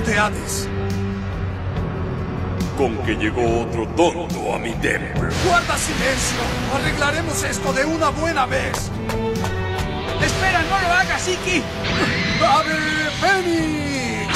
de Hades. Con que llegó otro tonto a mi templo. ¡Guarda silencio! ¡Arreglaremos esto de una buena vez! ¡Espera, no lo hagas, Iki! ¡Ave Fénix!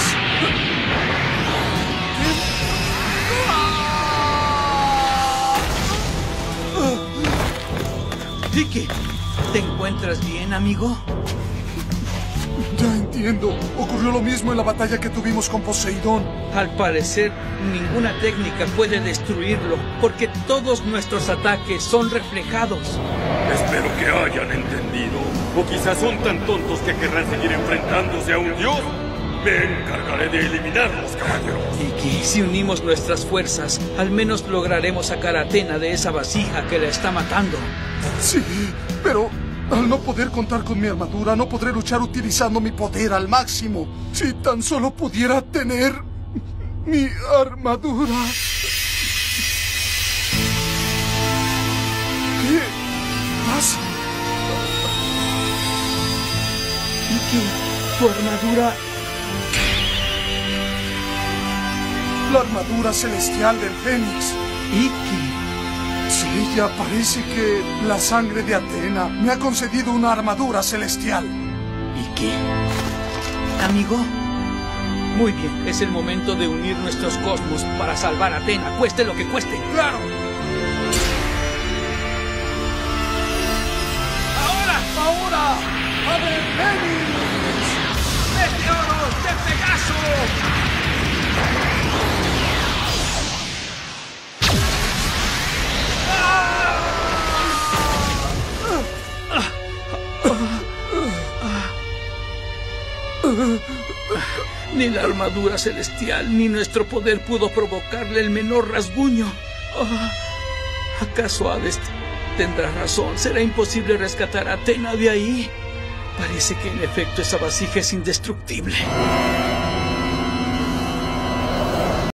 Iki, ¿te encuentras bien, amigo? Ya entiendo. Ocurrió lo mismo en la batalla que tuvimos con Poseidón. Al parecer, ninguna técnica puede destruirlo, porque todos nuestros ataques son reflejados. Espero que hayan entendido. O quizás son tan tontos que querrán seguir enfrentándose a un dios. Me encargaré de eliminarlos, caballeros. Iki, si unimos nuestras fuerzas, al menos lograremos sacar a Athena de esa vasija que la está matando. Sí, pero al no poder contar con mi armadura, no podré luchar utilizando mi poder al máximo. Si tan solo pudiera tener mi armadura. ¿Qué pasa? Iki, tu armadura... La armadura celestial del Fénix. Iki. Sí, ya parece que la sangre de Athena me ha concedido una armadura celestial. Iki. Amigo. Muy bien, es el momento de unir nuestros cosmos para salvar a Athena, cueste lo que cueste. ¡Claro! ¡Ahora! ¡Ave Fénix! ¡Meteoros de Pegaso! Ni la armadura celestial ni nuestro poder pudo provocarle el menor rasguño. ¿Acaso Hades tendrá razón? ¿Será imposible rescatar a Athena de ahí? Parece que en efecto esa vasija es indestructible.